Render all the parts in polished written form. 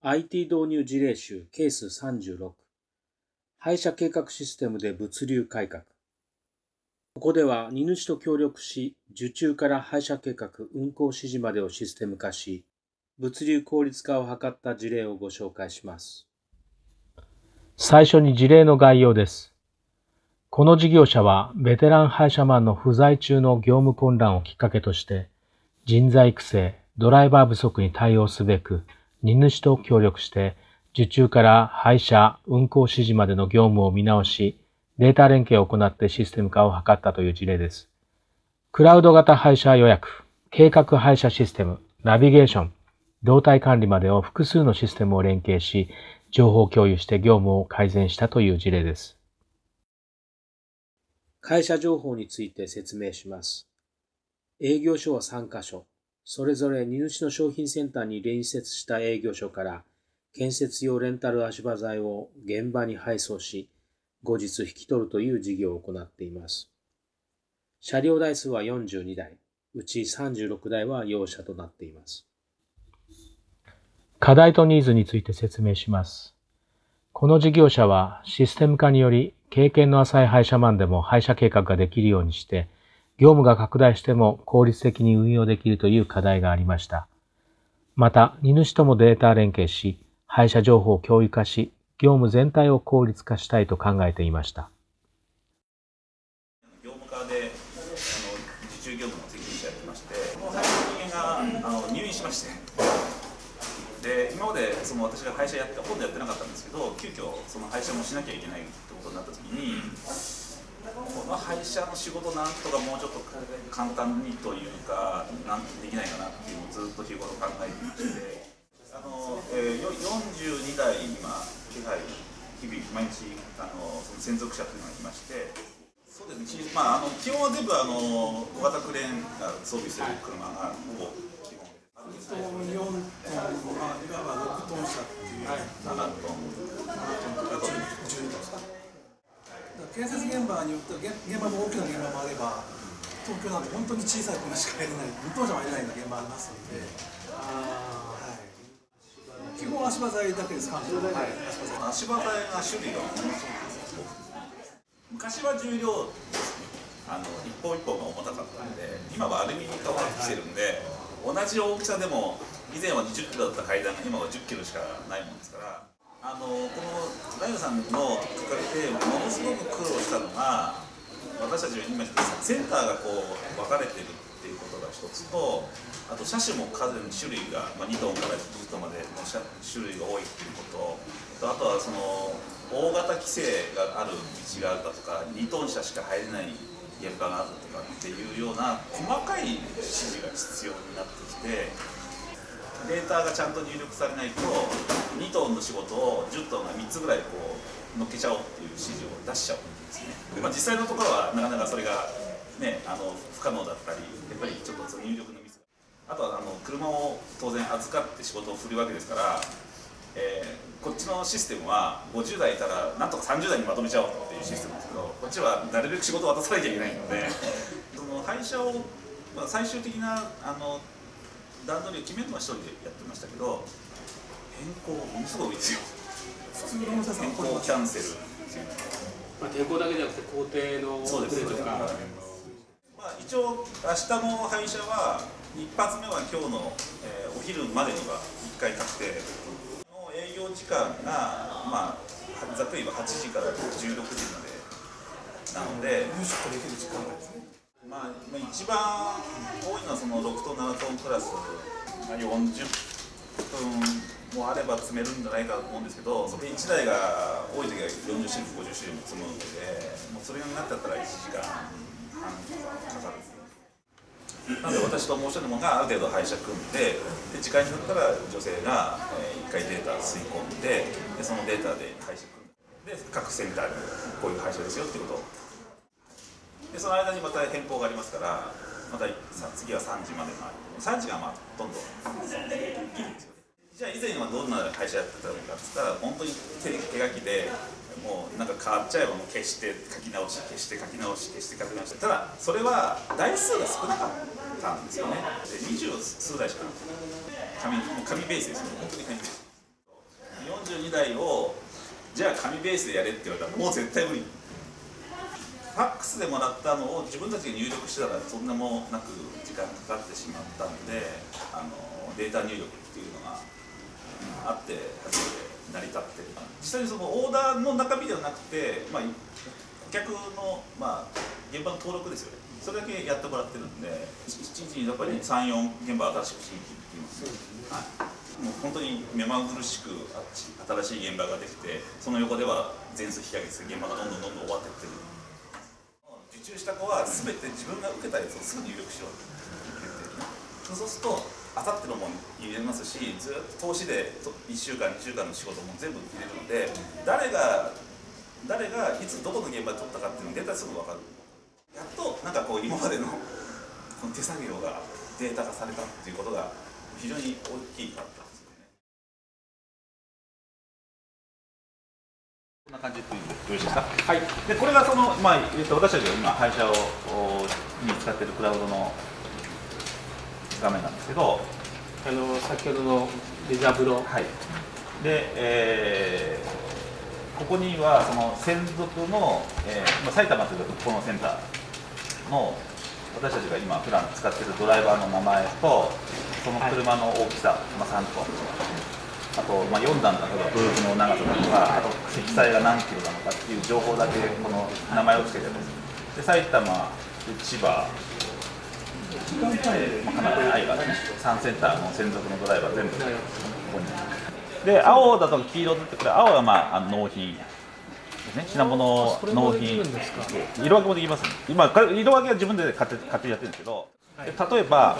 IT 導入事例集ケース36配車計画システムで物流改革。ここでは荷主と協力し、受注から配車計画、運行指示までをシステム化し、物流効率化を図った事例をご紹介します。最初に事例の概要です。この事業者はベテラン配車マンの不在中の業務混乱をきっかけとして、人材育成、ドライバー不足に対応すべく、荷主と協力して、受注から配車、運行指示までの業務を見直し、データ連携を行ってシステム化を図ったという事例です。クラウド型配車予約、計画配車システム、ナビゲーション、動態管理までを複数のシステムを連携し、情報共有して業務を改善したという事例です。会社情報について説明します。営業所は3カ所。それぞれ荷主の商品センターに隣接した営業所から建設用レンタル足場材を現場に配送し、後日引き取るという事業を行っています。車両台数は42台、うち36台は用車となっています。課題とニーズについて説明します。この事業者はシステム化により経験の浅い配車マンでも配車計画ができるようにして、業務が拡大しても効率的に運用できるという課題がありました。また、荷主ともデータ連携し、配車情報を共有化し、業務全体を効率化したいと考えていました。 業務課で受注業務の責任者やってまして、その配車の人間が入院しまして、で今まで私が配車ほとんどやってなかったんですけど、急遽その配車もしなきゃいけないってことになった時に、この配車の仕事なんとかもうちょっと簡単にというか、なんできないかなっていうのをずっと日頃考えていまして、42台今手配日々毎日その専属車というのがいまして、そうですね、基本は全部小型クレーンが装備している車がほぼ基本。 4トン、いわば6トン車っていう、7トンとか12トンですか。建設現場によっては現場も大きな現場もあれば、東京なんて本当に小さい車しか入れない、2トン車も入れないような現場ありますので、基本足場材だけですか。 足場材が種類がものすごく昔は重量一本一本が重たかったんで、今はアルミに変わってきてるんで、同じ大きさでも以前は20キロだった階段が今は10キロしかないもんですから、このライオさんのきっかけでものすごく苦労したのが、私たちが今センターがこう分かれてるっていうことが一つと、あと車種も数の種類が、2トンから10トンまでの種類が多いっていうことと、あとは大型規制がある道があるだとか、2トン車しか入れない現場があるとかっていうような細かい指示が必要になってきて、データがちゃんと入力されないと2トンの仕事を10トンが3つぐらいこう乗っけちゃおうっていう指示を出しちゃうんですね。実際のところはなかなかそれが、ね、不可能だったり、やっぱりちょっと入力のミス、あとは車を当然預かって仕事を振るわけですから、こっちのシステムは50台いたらなんとか30台にまとめちゃおうっていうシステムですけど、こっちはなるべく仕事を渡さなきゃいけないので、その配車を、最終的な段取りを決めるのは一人でやってましたけど、変更ものすごい多いですよ。普通の変更キャンセルっていうのは、 変更だけじゃなくて工程の遅れとか、 一応明日の配車は一発目は今日の、お昼までには1回確定、営業時間が、ざっくり言えば8時から16時までなので、 入出できる時間がですね、 一番多いのはその6トン7トンプラス40分もあれば積めるんじゃないかと思うんですけど、それ1台が多い時は40種類50種類も積むので、もうそれになっちゃったら1時間半とかかかる。なので私ともう一人の者がある程度配車組んで、時間になったら女性が1回データ吸い込んで、そのデータで配車組んで、各センターにこういう配車ですよっていうことを、でその間にまた変更がありますから、また次は3時までの3時がほとんどギリですよね。じゃあ以前はどんな配車やってたのかって言ったら、本当に手書きでもうなんか変わっちゃえばもう消して書き直し、消して書き直し、消して書き直し、ただそれは台数が少なかったんですよね。で20数台しか紙ベースですよね。本当に紙ベース。 32台をじゃあ紙ベースでやれって言われたらもう絶対無理。ファックスでもらったのを自分たちが入力したらそんなもなく時間かかってしまったんで、データ入力っていうのがあって初めて成り立ってる。実際にそのオーダーの中身ではなくて、顧客の、現場の登録ですよね。それだけやってもらってるんで、1日にやっぱり3、4現場新しく新規って言います、もう本当に目まぐるしく新しい現場ができて、その横では全数引き上げて現場がどんどん終わっていってる。受注した子は全て自分が受けたやつをすぐ入力しようって言って、そうするとあさってのも入れますし、ずっと投資で1週間2週間の仕事も全部入れるので、誰がいつどこの現場で取ったかっていうのがデータですぐ分かる。やっとなんかこう今までのこの手作業がデータ化されたっていうことが非常に大きかったですよね。 こんな感じでよろしいですか。はい。でこれがその私たちが今廃車に使っているクラウドの画面なんですけど、 先ほどのデザブロ、 はい。で、ここにはその専属の、埼玉というとこのセンターの私たちが今普段使っているドライバーの名前とその車の大きさ、3トン、あと、4段だとかブームの長さだとか、あと積載が何キロなのかっていう情報だけこの名前を付けてるんです。で埼玉、千葉、神奈川、愛がね、3センターの専属のドライバー全部ここに。で青だと黄色ってこれ青は納品ですね。品物納品色分けもできますね。今色分けは自分で勝手にやってるんですけど、例えば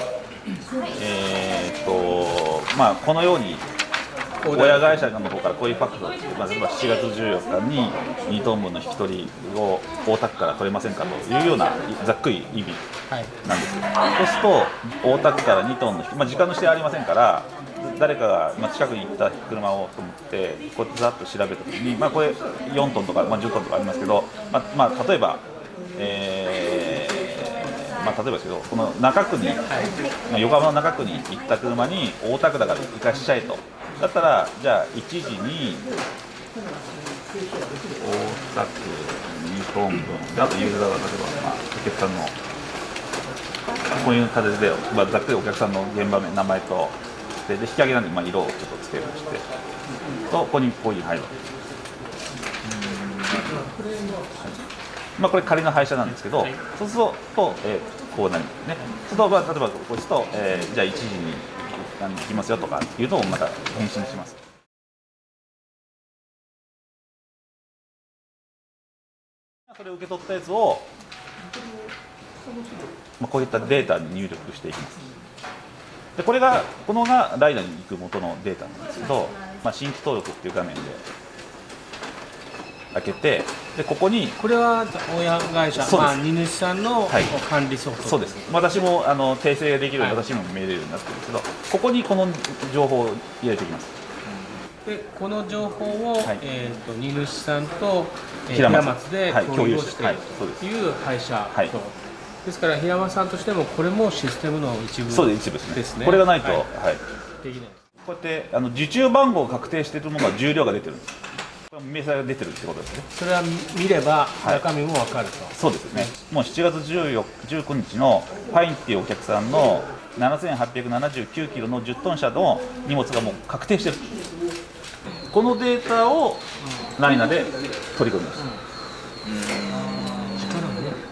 このように親会社の方からこういうファックスをつけて、例えば7月14日に2トン分の引き取りを大田区から取れませんかというようなざっくり意味なんですよ。そうすると大田区から2トンの時間の指定ありませんから、誰かが近くに行った車をと思ってこうやってざっと調べたときに、これ4トンとか、10トンとかありますけど、例えばですけど、この中区に、横浜の中区に行った車に大田区だから行かしちゃえと。だったらじゃあ1時に大田区2トン分、あとユーザーが例えば、お客さんのこういう形で、ざっくりお客さんの現場名、名前とで引き上げなんで、色をちょっとつけましてと、ここにこういうの入るわけです。これ仮の廃車なんですけど、そうすると、こうなりますね。そうすると、例えばこうすると、じゃあ1時に行きますよとかいうのをまた返信します。それを受け取ったやつを、こういったデータに入力していきます。でこのがライナに行く元のデータなんですけど、新規登録っていう画面で開けて、でここにこれは親会社、荷主さんの管理ソフト、 そうです。私も訂正ができるように、私も見れるようになってるんですけど、ここにこの情報を入れていきます。 でこの情報を、荷主さんと、平松で共有しているという会社と、ですから平松さんとしてもこれもシステムの一部ですね。 これがないと、 できない。 こうやって受注番号を確定しているものは重量が出てるんです。明細が出てるってことですね。 それは見れば中身も分かると、 そうですね。もう7月19日のファインっていうお客さんの7879キロの10トン車の荷物がもう確定してる。このデータをライナで取り込みます。 力もね。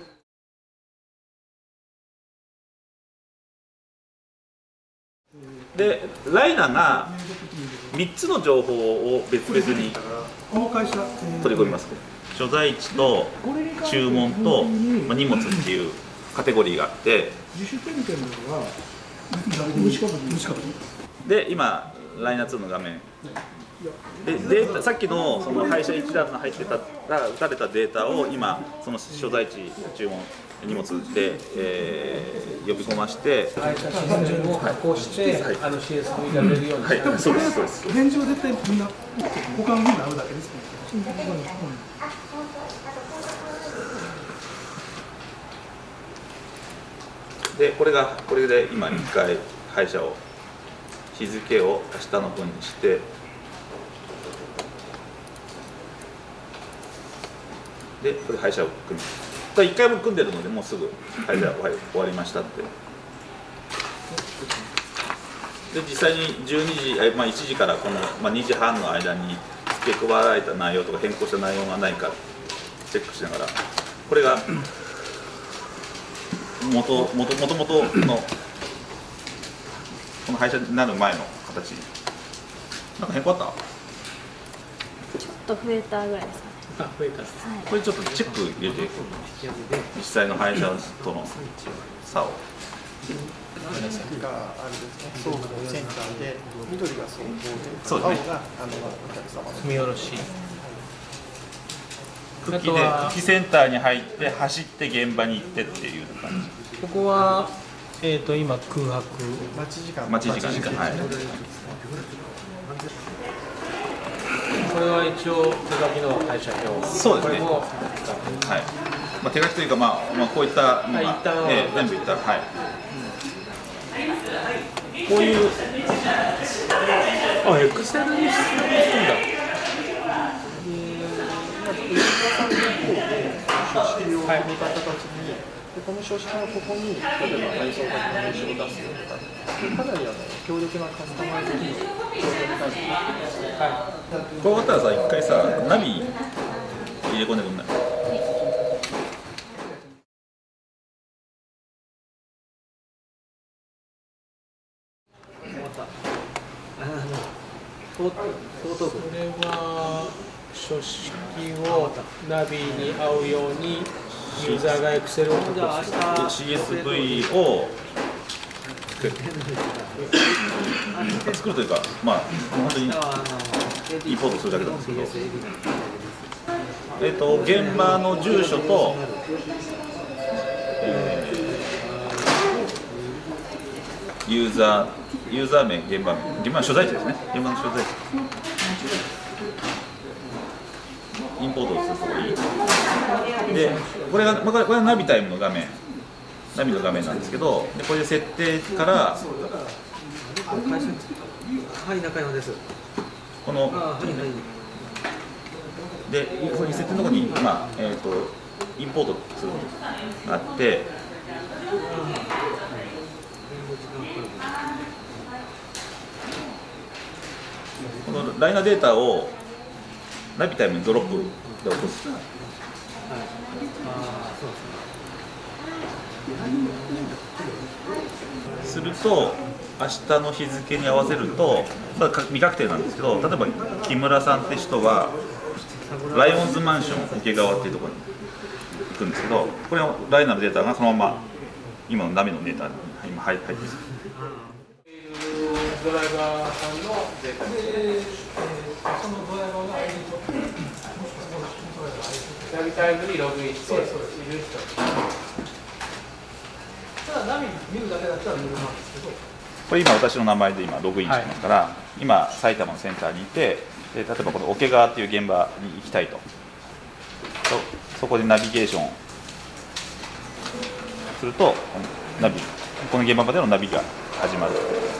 でライナが3つの情報を別々に取り込みます。所在地と注文と、荷物っていうカテゴリーがあって、で今ライナ2の画面でデータ、さっきのその廃車1段の入ってたら打たれたデータを今その所在地、注文、荷物で、呼び込まして、 会社標準を加工して、CS に入れられるようにして、 そうです、そうです。 返事は絶対みんな保管になるだけですね。 でこれで今1回廃車を日付を明日の分にして、 でこれ配車を組む。これ1回も組んでるのでもうすぐ配車終わりましたって。で実際に12時、1時からこの、2時半の間に付け加えられた内容とか変更した内容がないかチェックしながら、これが元々のこの配車になる前の形。なんか変更あった？ ちょっと増えたぐらいですかね。 あ、増えた。はい、 これちょっとチェック入れて、実際の配車との差を。 があれですね、そうセンターで緑が走行で、 そうですね、 青がお客様の積み下ろし。 久喜センターに入って走って現場に行ってっていう感じ。 ここは今空白待ち時間はい。 これは一応手書きの会社表。 そうですね。 これもはい。手書きというかこういったのが全部いったはい。 こういうエクセルにするんだ。 はい、見た形にでこの書式のここに例えば配送先の名刺を出すよとかかなり強力なカスタマイズ機能をこれ終わったらさ、一回さ、ナビ入れ込んでくんない？ これは書式をナビに合うようにユーザーがエクセルを書く。 CSV を作るというか、本当にインポートするだけなんですけど、現場の住所と、ユーザー名、現場の所在地ですね。現場の所在地。インポートをするところに。で、これはナビタイムの画面。ナビの画面なんですけど、でこれで設定から、 はい、中山です。 この、で、この設定のところに、インポートするのがあって、このライナーデータをナビタイムにドロップで落とす。すると明日の日付に合わせると、未確定なんですけど、例えば木村さんって人はライオンズマンション池川っていうところに行くんですけど、これのライナーのデータがそのまま今のナビのデータに今入ってます。 ドライバーさんのデータで、そのドライバーの ID とナビタイムにログインしている人。ただナビ見るだけだったら見るんですけど、 これ今私の名前で今ログインしてますから、今埼玉のセンターにいて、例えばこの桶川っていう現場に行きたいと、そこでナビゲーションするとこの現場までのナビが始まる。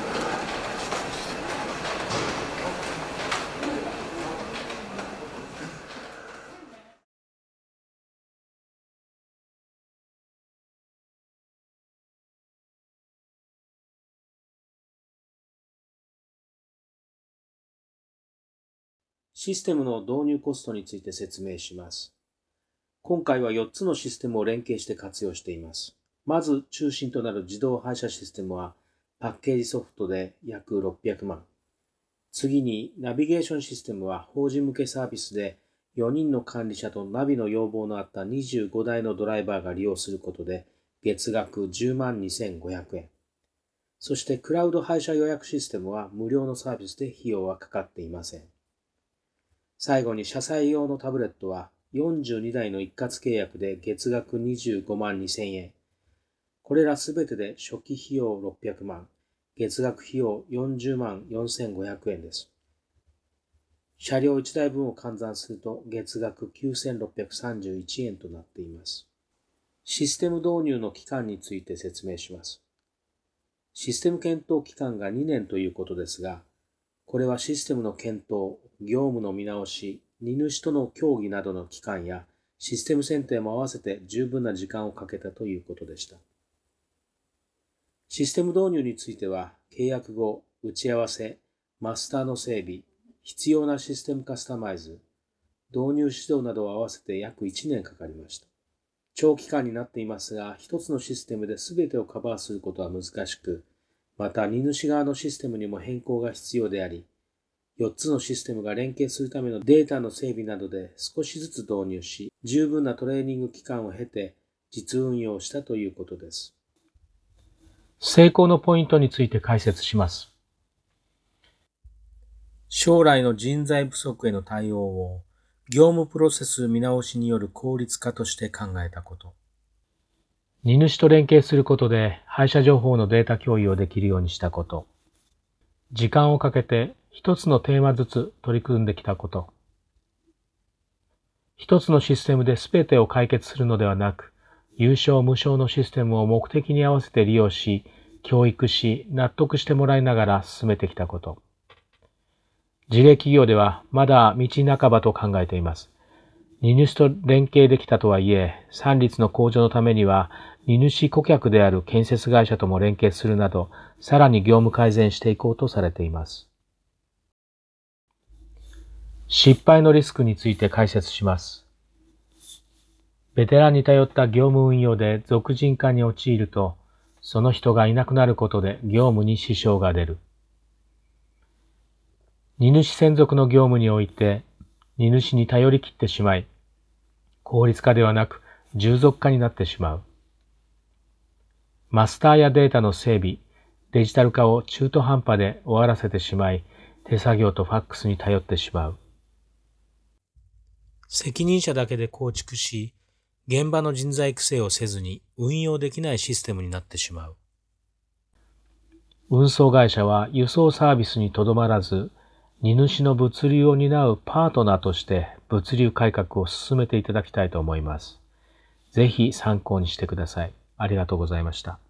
システムの導入コストについて説明します。今回は4つのシステムを連携して活用しています。まず中心となる自動配車システムはパッケージソフトで約600万。次にナビゲーションシステムは法人向けサービスで4人の管理者とナビの要望のあった25台のドライバーが利用することで月額10万2500円。そしてクラウド配車予約システムは無料のサービスで費用はかかっていません。最後に車載用のタブレットは42台の一括契約で月額25万2000円。これらすべてで初期費用600万、月額費用40万4500円です。車両1台分を換算すると月額9631円となっています。システム導入の期間について説明します。システム検討期間が2年ということですが、これはシステムの検討、業務の見直し、荷主との協議などの期間やシステム選定も合わせて十分な時間をかけたということでした。システム導入については、契約後、打ち合わせ、マスターの整備、必要なシステムカスタマイズ、導入指導などを合わせて約1年かかりました。長期間になっていますが、一つのシステムで全てをカバーすることは難しく、また荷主側のシステムにも変更が必要であり、4つのシステムが連携するためのデータの整備などで少しずつ導入し、十分なトレーニング期間を経て実運用したということです。 成功のポイントについて解説します。 将来の人材不足への対応を業務プロセス見直しによる効率化として考えたこと。 荷主と連携することで配車情報のデータ共有をできるようにしたこと。時間をかけて一つのテーマずつ取り組んできたこと。一つのシステムで全てを解決するのではなく、有償無償のシステムを目的に合わせて利用し、教育し、納得してもらいながら進めてきたこと。事例企業ではまだ道半ばと考えています。荷主と連携できたとはいえ、産率の向上のためには、荷主顧客である建設会社とも連携するなど、さらに業務改善していこうとされています。失敗のリスクについて解説します。ベテランに頼った業務運用で属人化に陥ると、その人がいなくなることで業務に支障が出る。荷主専属の業務において、荷主に頼り切ってしまい、効率化ではなく従属化になってしまう。マスターやデータの整備、デジタル化を中途半端で終わらせてしまい、手作業とファックスに頼ってしまう。 責任者だけで構築し、現場の人材育成をせずに運用できないシステムになってしまう。 運送会社は輸送サービスにとどまらず、荷主の物流を担うパートナーとして物流改革を進めていただきたいと思います。ぜひ参考にしてください。ありがとうございました。